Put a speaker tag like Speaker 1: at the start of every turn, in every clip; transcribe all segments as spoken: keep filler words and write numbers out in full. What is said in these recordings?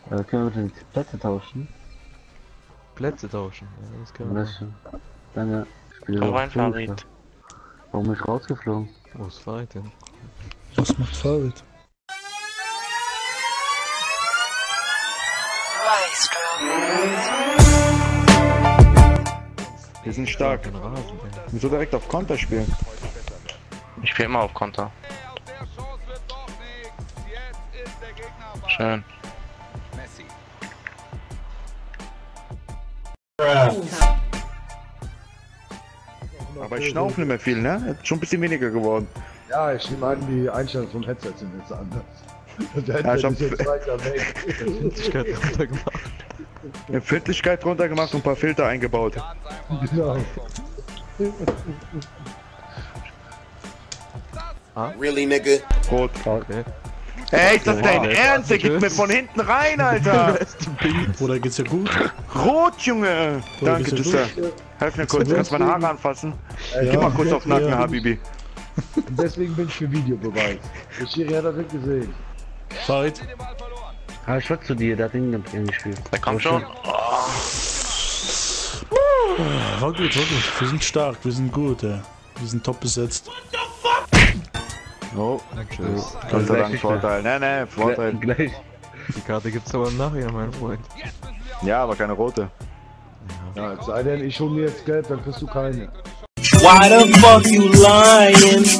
Speaker 1: Äh, können wir bitte die Plätze tauschen?
Speaker 2: Plätze tauschen, ja, das können wir
Speaker 1: Das
Speaker 2: machen.
Speaker 1: schon. Danke.
Speaker 3: Komm rein, Farid.
Speaker 1: Warum bin ich rausgeflogen?
Speaker 2: Wo ist Farid denn?
Speaker 4: Was macht Farid?
Speaker 5: Wir sind stark.
Speaker 2: Den Rasen, ey.
Speaker 5: Wir müssen direkt auf Konter spielen.
Speaker 3: Ich spiele immer auf Konter. Schön.
Speaker 5: Aber ich schnaufe nicht mehr viel, ne? Ist schon ein bisschen weniger geworden.
Speaker 6: Ja, ich nehme an, die Einstellungen vom Headset sind jetzt anders. Der
Speaker 5: Ja, ich
Speaker 6: Headset
Speaker 5: hab-
Speaker 6: ist jetzt weiter weg.
Speaker 2: Empfindlichkeit runtergemacht.
Speaker 5: Empfindlichkeit runter gemacht und ein paar Filter eingebaut.
Speaker 6: Genau.
Speaker 7: Really, nigga?
Speaker 5: Rot.
Speaker 2: Okay.
Speaker 5: Ey, ist das dein
Speaker 2: Wow.
Speaker 5: Ernst? Der geht mir von hinten rein, Alter!
Speaker 4: Oder geht's ja gut?
Speaker 5: Rot, Junge!
Speaker 4: Oder
Speaker 5: Danke,
Speaker 4: geht's ja
Speaker 5: Tschüss. Helf mir kurz, kannst du meine Haare anfassen?
Speaker 6: Ja,
Speaker 5: Gib mal kurz auf den Nacken,
Speaker 4: ja.
Speaker 5: Habibi.
Speaker 6: Und deswegen bin ich für Videobeweis. Der Schiri hat das nicht gesehen.
Speaker 4: Farid?
Speaker 1: Ah, ich wollte zu dir, der hat ihn gespielt.
Speaker 3: Der kommt schon.
Speaker 4: War gut, war gut. Wir sind stark, wir sind gut, ey. Wir sind top besetzt.
Speaker 5: Oh,
Speaker 2: Tschüss.
Speaker 5: Gott sei
Speaker 1: Gleich
Speaker 5: Dank
Speaker 1: nicht
Speaker 5: Vorteil. Ne, ne, Vorteil.
Speaker 1: Gleich.
Speaker 2: Die Karte gibt's aber nachher, mein Freund.
Speaker 5: Ja, aber keine rote.
Speaker 6: Ja, es sei denn, ich hole mir jetzt Geld, dann kriegst du keine.
Speaker 7: Why the fuck you lying?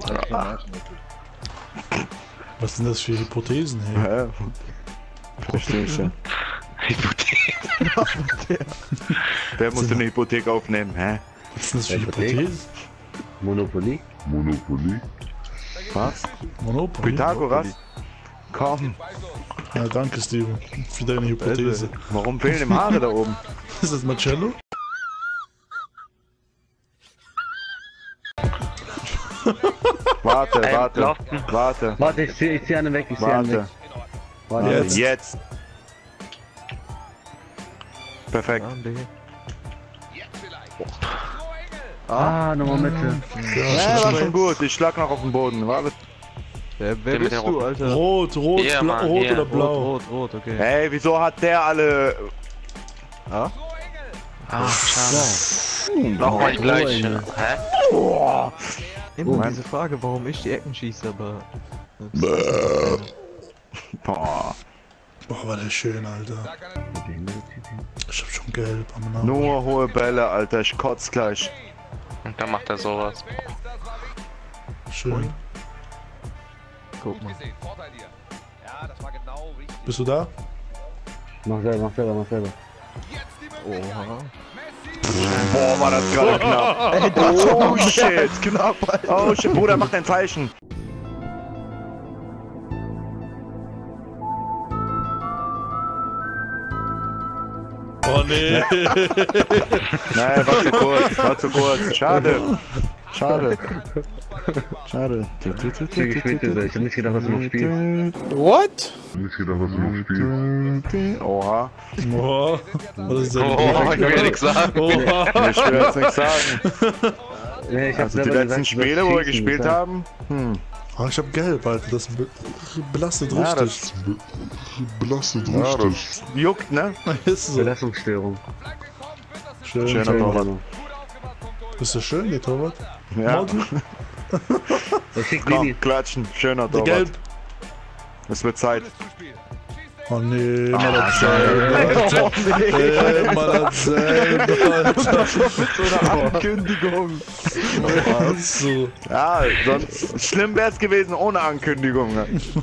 Speaker 4: Was sind das für Hypothesen, hey?
Speaker 5: Hä? Verstehe ich schon. Wer muss denn eine Hypothek aufnehmen? Hä?
Speaker 4: Was sind das für
Speaker 1: Hypothek?
Speaker 4: Hypothesen?
Speaker 1: Monopoly?
Speaker 5: Was?
Speaker 4: Monopoly?
Speaker 5: Pythagoras? Komm,
Speaker 4: Ja, danke, Steven, für deine Hypothese.
Speaker 5: warum fehlen dem Haare da oben?
Speaker 4: Ist das Marcello?
Speaker 5: Warte,
Speaker 3: Ey,
Speaker 5: warte,
Speaker 3: laufen.
Speaker 5: warte,
Speaker 1: Warte, ich zieh, ich zieh einen weg, ich zieh einen weg.
Speaker 5: warte.
Speaker 1: Warte.
Speaker 4: Jetzt.
Speaker 5: Jetzt. Perfekt.
Speaker 2: Ah, B.
Speaker 1: Ah, nochmal Mitte.
Speaker 5: Ja, war schon gut. Ich schlag noch auf den Boden. Warte.
Speaker 2: Wer, wer
Speaker 3: Der mit
Speaker 2: bist
Speaker 3: der
Speaker 2: du, Alter?
Speaker 4: Rot, rot,
Speaker 3: Hier,
Speaker 4: bla
Speaker 3: Mann,
Speaker 4: rot
Speaker 3: hier.
Speaker 4: oder blau?
Speaker 2: Rot, rot, rot, okay.
Speaker 5: Hey, wieso hat der alle...
Speaker 2: Ah?
Speaker 3: Ah, schade. Nochmal die gleiche. Hä?
Speaker 2: Immer
Speaker 5: Mann.
Speaker 2: diese Frage, warum ich die Ecken schieße, aber...
Speaker 5: Boah,
Speaker 4: Boah, war der schön, Alter. Ich hab schon gelb am Namen.
Speaker 5: nur hohe Bälle, Alter. Ich kotz gleich.
Speaker 3: Und dann macht er sowas.
Speaker 4: Schön.
Speaker 2: Guck mal.
Speaker 4: Bist du da?
Speaker 1: Mach selber, mach selber, mach selber.
Speaker 2: Oha.
Speaker 5: Boah, war das gerade knapp. Oh shit.
Speaker 2: Knapp, Alter.
Speaker 5: Oh shit. Bruder, mach dein Zeichen.
Speaker 4: Oh nee!
Speaker 5: Nein, war zu kurz. War zu kurz. Schade. Schade. Schade.
Speaker 1: Wie gespielt ist er? Ich hab nicht gedacht, dass du noch spielst.
Speaker 7: What?
Speaker 5: Oha.
Speaker 4: Boah, was ist denn?
Speaker 3: Oh, ich will nichts sagen.
Speaker 4: Oha!
Speaker 5: Ich will jetzt nichts sagen.
Speaker 1: Nee, ich hab
Speaker 5: Also die
Speaker 1: selber
Speaker 5: letzten
Speaker 1: gesagt,
Speaker 5: Spiele,
Speaker 1: das
Speaker 5: wo wir
Speaker 1: Schießen,
Speaker 5: gespielt
Speaker 1: das-
Speaker 5: haben. Hm.
Speaker 4: Oh, ich hab gelb, Alter. Das be belastet
Speaker 5: Ja,
Speaker 4: richtig.
Speaker 8: Belastet
Speaker 5: Ja,
Speaker 8: richtig.
Speaker 5: das juckt, ne?
Speaker 4: Ist so.
Speaker 1: Belastungsstörung.
Speaker 4: Schön.
Speaker 5: Schöner
Speaker 4: schön.
Speaker 5: Torwart.
Speaker 4: Bist du schön, der Torwart?
Speaker 5: Ja.
Speaker 4: Morgen?
Speaker 1: Ich schick Mini.
Speaker 5: Komm, klatschen. Schöner
Speaker 4: Der
Speaker 5: Torwart.
Speaker 4: gelb.
Speaker 5: Es wird Zeit.
Speaker 4: Oh nee, mal das selber. Äh, mal das selber, Alter.
Speaker 2: So eine Ankündigung.
Speaker 4: Was so?
Speaker 5: Ja, sonst schlimm wär's gewesen ohne Ankündigung.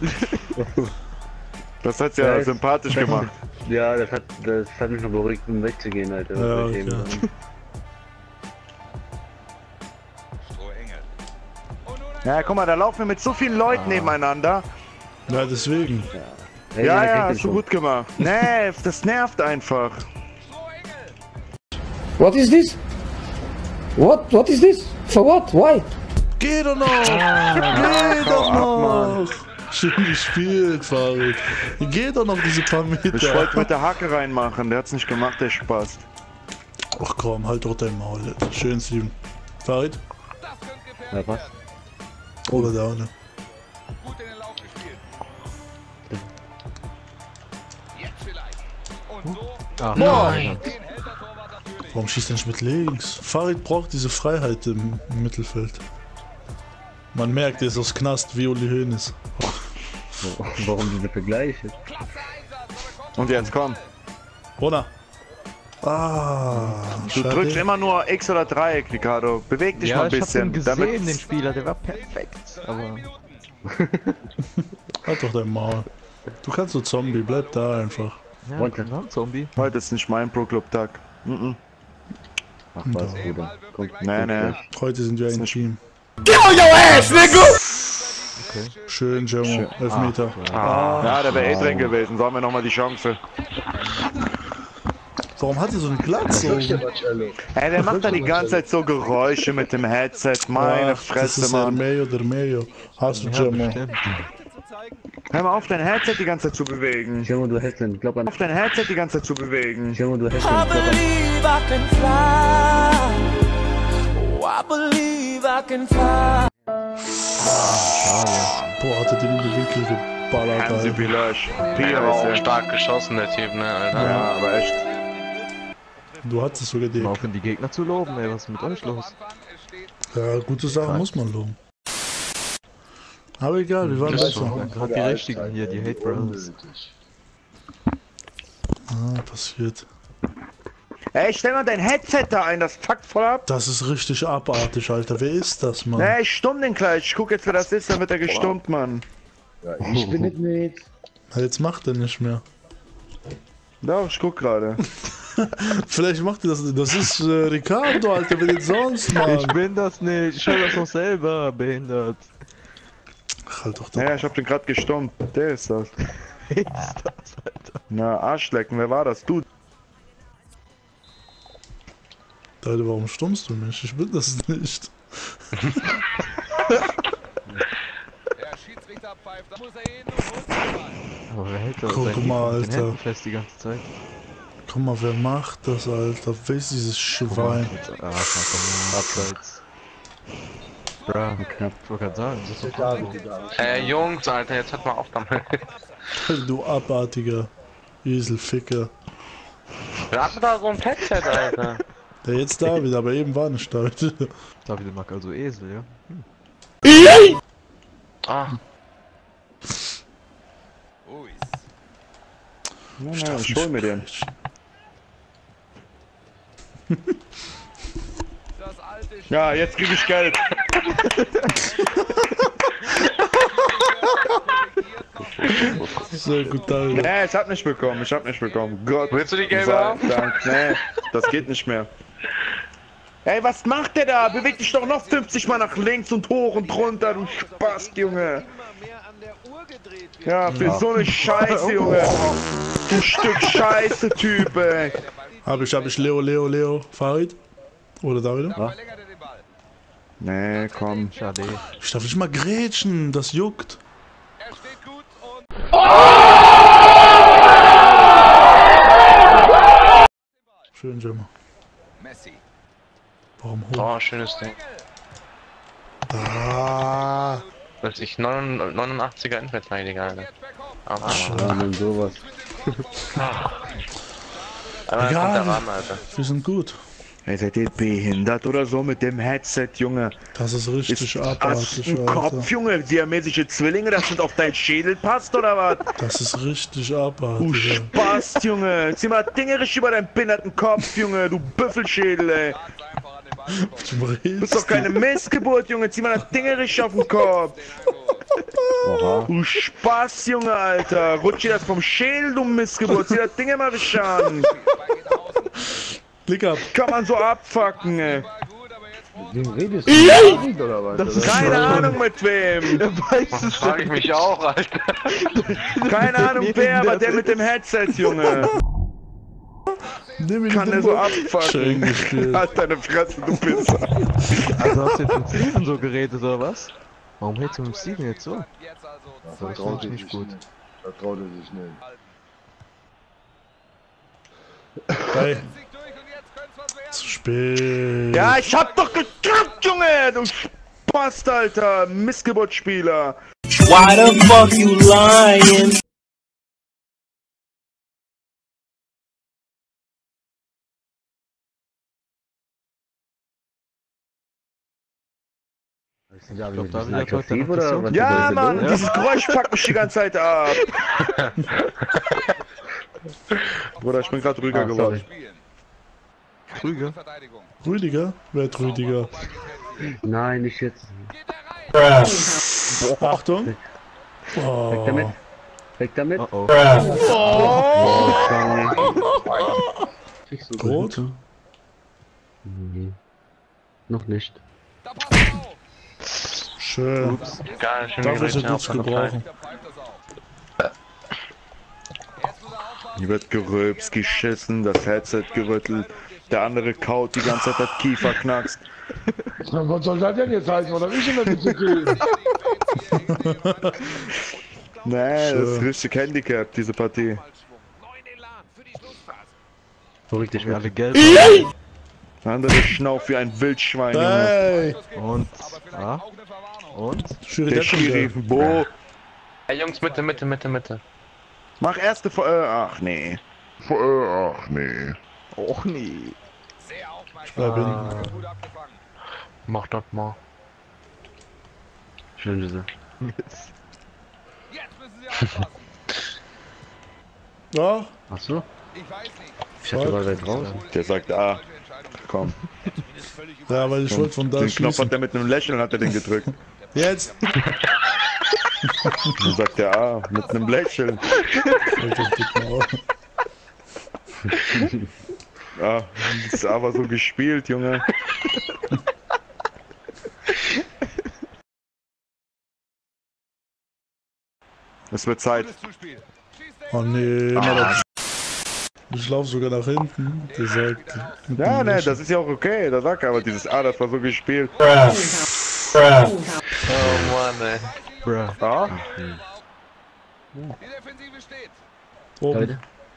Speaker 5: Das hat's ja,
Speaker 1: Ja,
Speaker 5: sympathisch gemacht.
Speaker 1: Ja, das hat, das hat mich noch beruhigt, um wegzugehen, Alter.
Speaker 4: Ja,
Speaker 1: Bei dem,
Speaker 4: okay.
Speaker 1: ähm,
Speaker 5: Ja, guck mal, da laufen wir mit so vielen Leuten nebeneinander.
Speaker 4: Ja, deswegen.
Speaker 1: Hey,
Speaker 5: Ja,
Speaker 1: der
Speaker 5: ja,
Speaker 1: kriegt den
Speaker 5: hast du
Speaker 1: schon.
Speaker 5: gut gemacht. Nee, das nervt einfach.
Speaker 7: What is this? What? What is this? For what? Why?
Speaker 4: Geh doch noch! Geh doch noch! Schön gespielt, Farid. Geh doch noch diese paar Meter.
Speaker 5: Ich wollte mit der Hacke reinmachen, der hat's nicht gemacht, der Spaß.
Speaker 4: Ach komm, halt doch dein Maul. Schön, Steven. Farid?
Speaker 1: Ja, was?
Speaker 4: Oder da, ne?
Speaker 2: Ah,
Speaker 3: Nein.
Speaker 4: Warum schießt er nicht mit links? Farid braucht diese Freiheit im, im Mittelfeld. Man merkt, er ist aus Knast wie Uli Hoeneß.
Speaker 1: Warum diese Vergleiche?
Speaker 5: Und jetzt komm.
Speaker 4: Oder? Ah,
Speaker 5: Du
Speaker 4: schade.
Speaker 5: drückst immer nur X oder Dreieck, Ricardo. Beweg dich
Speaker 2: ja,
Speaker 5: mal ein
Speaker 2: ich hab den
Speaker 5: bisschen.
Speaker 2: gesehen, den Spieler, der war perfekt. Aber
Speaker 4: Halt doch dein Maul. Du kannst so Zombie, bleib da einfach.
Speaker 2: ja,
Speaker 1: Warte.
Speaker 2: genau, Zombie.
Speaker 5: Heute ist nicht mein Pro-Club-Tag. Mhm.
Speaker 1: Ach was, Bruder. Komm,
Speaker 5: Nee, nee.
Speaker 4: Heute sind wir ein
Speaker 5: nicht-
Speaker 4: Team.
Speaker 2: Okay.
Speaker 4: Schön, Jemo. Elfmeter.
Speaker 3: Ah.
Speaker 5: Ja, der wäre eh drin gewesen. So haben wir nochmal die Chance.
Speaker 4: Warum hat er so einen Glatz? So?
Speaker 5: Ey, der macht da die ganze Zeit so Geräusche mit dem Headset. Meine
Speaker 4: Ach, das
Speaker 5: Fresse,
Speaker 4: ist der
Speaker 5: Mann.
Speaker 4: Mayo, der Mayo. Hast du,
Speaker 2: Ja,
Speaker 4: Jemo?
Speaker 2: bestimmt.
Speaker 5: Hör mal auf, dein Headset die ganze Zeit zu bewegen.
Speaker 1: Timo, du hältst den. Glaub an.
Speaker 5: Auf dein Headset die ganze Zeit zu bewegen.
Speaker 1: Timo, du hältst den. Glaub an.
Speaker 9: believe I can fly. Oh, I believe I can fly.
Speaker 4: Boah, hat er den in den Winkel geballert,
Speaker 5: Hansi
Speaker 4: Alter.
Speaker 5: Pilösch.
Speaker 3: Der war auch
Speaker 5: Pire.
Speaker 3: stark geschossen, der Typ, ne, Alter.
Speaker 5: Ja, aber echt.
Speaker 4: Du hattest es sogar
Speaker 2: Mal
Speaker 4: den.
Speaker 2: aufhören, die Gegner zu loben, ey, was ist mit euch los?
Speaker 4: Ja, gute Sachen muss man loben. Aber egal, wir waren
Speaker 3: Ist so.
Speaker 4: besser.
Speaker 2: Ja, gerade die richtigen hier, die Hate Brothers.
Speaker 4: Ah, passiert.
Speaker 5: Ey, stell mal dein Headset da ein, das fuckt voll ab.
Speaker 4: Das ist richtig abartig, Alter. Wer ist das, Mann?
Speaker 5: Nee, ich stumm den gleich. Ich guck jetzt, wer das ist, dann wird er gestummt, Mann.
Speaker 6: Ja, ich bin es nicht.
Speaker 4: Na, jetzt macht er nicht mehr.
Speaker 5: Doch, ich guck gerade.
Speaker 4: Vielleicht macht er das. Das ist äh, Ricardo, Alter. Wer denn sonst, Mann?
Speaker 2: Ich bin das nicht, ich höre das doch selber, behindert.
Speaker 4: Ach, halt doch da.
Speaker 5: Naja, ich hab den gerade gestummt. Der ist das.
Speaker 2: Wer ist das, Alter?
Speaker 5: Na, Arschlecken, wer war das? Du.
Speaker 4: Alter, warum stummst du mich? Ich bin das nicht.
Speaker 2: Aber wer hält da
Speaker 4: Guck
Speaker 2: seinen
Speaker 4: mal,
Speaker 2: mit den
Speaker 4: Alter.
Speaker 2: Händen fest die ganze Zeit?
Speaker 4: Guck mal, wer macht das, Alter? Wer ist dieses Schwein?
Speaker 2: Ah, komm, abseits. Bra, knapp. Ich wollte gerade sagen, das ist doch
Speaker 3: Äh, Jungs, Alter, jetzt hört mal auf damit.
Speaker 4: Du abartiger Eselficker.
Speaker 3: Wer hatte da so ein Headset, Alter?
Speaker 4: Der jetzt da wieder, aber eben war nicht da.
Speaker 2: David mag also Esel, ja?
Speaker 3: Ah,
Speaker 5: Na, na, ich hol mir den. Ja, jetzt krieg ich Geld.
Speaker 4: Sehr gut, Alter.
Speaker 5: Nee, ich hab nicht bekommen, ich hab nicht bekommen. Gott
Speaker 3: willst du die gelbe
Speaker 5: sei
Speaker 3: haben?
Speaker 5: Dank. Nee, das geht nicht mehr. Ey, was macht der da? Beweg dich doch noch fünfzig Mal nach links und hoch und runter, du Spast, Junge. Ja, für so eine Scheiße, Junge. Du Stück Scheiße, Typ, ey.
Speaker 4: Hab ich, hab ich Leo, Leo, Leo, Farid? Oder David?
Speaker 1: Ja.
Speaker 5: Nee, komm.
Speaker 2: Schade.
Speaker 4: Ich darf nicht mal grätschen, das juckt. Schön, Gemma. Warum hoch?
Speaker 3: oh, schönes Ding.
Speaker 4: Ah,
Speaker 3: Weiß ich, neunundachtziger Endverteidiger, Alter. Aber
Speaker 1: Ja, und sowas.
Speaker 3: einmal kommt
Speaker 4: Egal.
Speaker 3: der ran, Alter.
Speaker 4: wir sind gut.
Speaker 5: Ey, seid ihr behindert oder so mit dem Headset, Junge?
Speaker 4: Das ist richtig
Speaker 5: Hast du
Speaker 4: abartig,
Speaker 5: einen
Speaker 4: Alter.
Speaker 5: Kopf, Junge? Siamesische Zwillinge, das sind auf dein Schädel passt, oder was?
Speaker 4: Das ist richtig
Speaker 5: Du
Speaker 4: abartig. ey.
Speaker 5: Spaß, Junge. Zieh mal dingerisch über deinen behinderten Kopf, Junge. Du Büffelschädel, ey.
Speaker 4: Du
Speaker 5: Du bist doch keine Missgeburt, Junge. Zieh mal das dingerisch auf den Kopf.
Speaker 1: Oha.
Speaker 5: Du Spaß, Junge, Alter. Rutsch dir das vom Schädel, du Missgeburt. Zieh das Ding mal richtig an.
Speaker 4: Blick ab.
Speaker 5: Kann man so abfucken, ey.
Speaker 6: Wem redest du? David oder was?
Speaker 5: Keine Ahnung mit wem.
Speaker 3: Das frage ich mich auch, Alter.
Speaker 5: Keine Ahnung wer, aber der mit dem Headset, Junge.
Speaker 4: Nimm ihn
Speaker 5: Kann
Speaker 4: in
Speaker 5: der
Speaker 4: den
Speaker 5: so
Speaker 4: Mund.
Speaker 5: abfucken.
Speaker 4: Schön gespielt.
Speaker 5: Halt deine Fresse, du Pisser.
Speaker 2: Also hast du jetzt mit Steven so geredet, oder was? Warum hältst du mit Steven jetzt so?
Speaker 6: Da
Speaker 2: Das
Speaker 6: vertraut
Speaker 2: finde
Speaker 6: er
Speaker 2: ich
Speaker 6: sich
Speaker 2: nicht gut.
Speaker 6: nicht. Da traut er sich nicht.
Speaker 4: Hey. Zu spät.
Speaker 5: Ja, ich hab doch gedrückt, Junge, du Spast, Alter, Missgeburtsspieler.
Speaker 9: Why the fuck you lying?
Speaker 1: Ist da
Speaker 2: Ich glaub,
Speaker 1: ein
Speaker 2: da
Speaker 1: bisschen
Speaker 2: wieder Tag der
Speaker 1: aggressiv oder
Speaker 2: Nation.
Speaker 1: was?
Speaker 5: Ja,
Speaker 1: ist
Speaker 5: Mann,
Speaker 1: los?
Speaker 5: dieses Geräusch fuckt mich die ganze Zeit ab. Bruder, ich bin gerade ruhiger
Speaker 1: Ah,
Speaker 5: geworden.
Speaker 2: Krüger.
Speaker 4: Rüdiger? Wer hat Rüdiger?
Speaker 1: Nein, nicht jetzt.
Speaker 4: Achtung!
Speaker 1: Weg
Speaker 4: Oh.
Speaker 1: damit. Weg damit.
Speaker 2: Oh oh.
Speaker 1: Oh, Junge. Kriegst du
Speaker 4: Rot?
Speaker 1: Gehör? Nee. Noch nicht.
Speaker 4: Schön.
Speaker 3: Gar nicht.
Speaker 4: Dafür ist er gut zu gebrauchen.
Speaker 5: Hier wird gerülpst, geschissen, das Headset gerüttelt. Der andere kaut die ganze Zeit, das Kiefer knackst.
Speaker 6: Na, was soll das denn jetzt heißen? Oder ich denn damit zu tun?
Speaker 5: Nee, das ist richtig Handicap, diese Partie.
Speaker 1: Beruhig dich
Speaker 2: Wir
Speaker 1: mal.
Speaker 2: alle gelb.
Speaker 5: Der andere schnauft wie ein Wildschwein, Junge.
Speaker 4: Hey!
Speaker 2: Und. Ah. Und.
Speaker 4: Schiri,
Speaker 5: Der
Speaker 4: der kommt
Speaker 5: Schiri,
Speaker 4: der.
Speaker 5: Bo.
Speaker 3: Hey Jungs, Mitte, Mitte, Mitte, Mitte.
Speaker 5: Mach erste Ver äh, ach nee.
Speaker 8: Äh, ach nee.
Speaker 2: Och nee.
Speaker 4: Ich bleib hinten.
Speaker 3: Mach das mal.
Speaker 1: Schön, diese.
Speaker 4: Ja,
Speaker 1: Ach so? Ich hatte mal weit raus.
Speaker 5: Der sagt ah. Komm.
Speaker 4: ja, weil ich wollte von da
Speaker 5: Den Knopf
Speaker 4: schießen.
Speaker 5: hat er mit einem Lächeln hat er den gedrückt.
Speaker 4: Jetzt!
Speaker 5: Dann sagt er ah, mit einem Lächeln.
Speaker 4: Alter, gib mal auf.
Speaker 5: Ah, das ist aber so gespielt, Junge. Es wird Zeit.
Speaker 4: Oh nee, immer das. Ich lauf sogar nach hinten. Der sagt. mit
Speaker 5: Ja,
Speaker 4: dem
Speaker 5: ne,
Speaker 4: Lächeln.
Speaker 5: das ist ja auch okay, da sagt er, aber dieses ah, das war so gespielt.
Speaker 3: Oh Mann, ey.
Speaker 2: Bruh.
Speaker 5: Ah,
Speaker 4: Oben.
Speaker 1: Leute.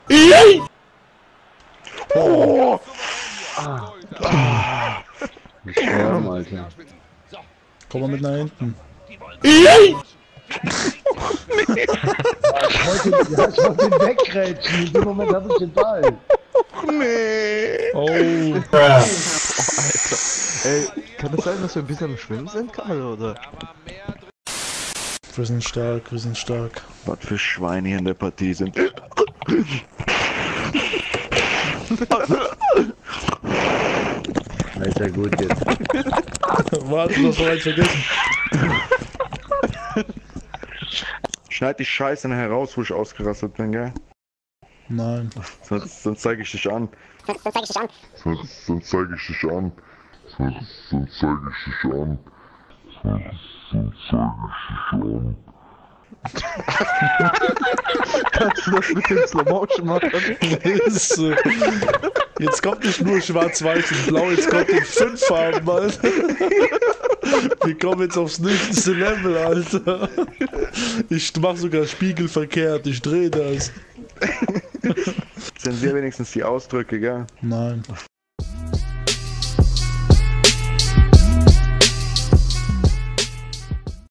Speaker 5: oh,
Speaker 1: Gestorben, Alter.
Speaker 4: Komm mal mit nach hinten.
Speaker 6: Ich wollte, ja, ich wollte den wegrätschen. In dem Moment habe ich den Ball.
Speaker 5: nee.
Speaker 4: Oh.
Speaker 2: Ey, kann es sein, dass wir ein bisschen am Schwimmen sind, Karl, oder?
Speaker 4: Wir sind stark, wir sind stark.
Speaker 5: Was für Schweine hier in der Partie sind.
Speaker 1: Alter, gut jetzt.
Speaker 4: Warte, du hast noch eins vergessen.
Speaker 5: Schneid die Scheiße nachher raus, wo ich ausgerastet bin, gell?
Speaker 4: Nein.
Speaker 5: Sonst, sonst zeige ich dich an.
Speaker 8: Sonst zeige ich dich an. Sonst, sonst zeige ich dich an. Sonst, sonst zeige ich dich an. Sonst, sonst zeige ich dich an.
Speaker 2: Kannst du das mit dem Slow Motion machen?
Speaker 4: Ist so. Jetzt kommt nicht nur schwarz-weiß und blau, jetzt kommt in fünf Farben, Alter. Wir kommen jetzt aufs nächste Level, Alter. Ich mach sogar spiegelverkehrt, ich dreh das.
Speaker 5: Zensier wenigstens die Ausdrücke, gell?
Speaker 4: Nein.